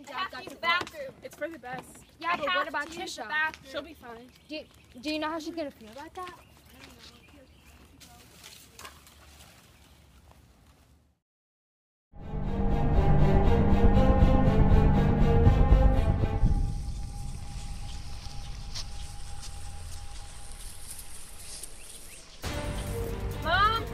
and Dad got to bathroom. It's for the best. Yeah, but what about Tisha? She'll be fine. Do you know how she's gonna feel about that? Mom?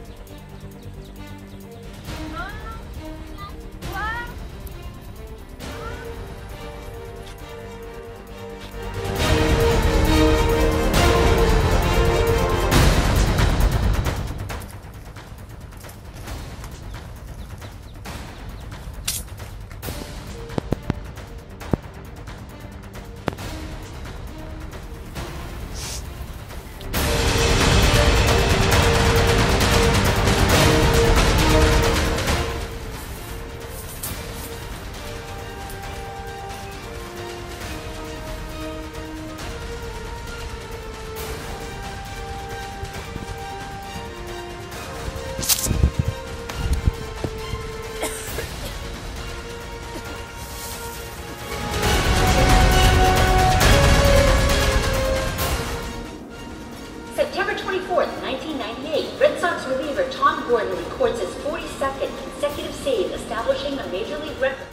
September 24th, 1998, Red Sox reliever Tom Gordon records his 42nd consecutive save, establishing a major league record.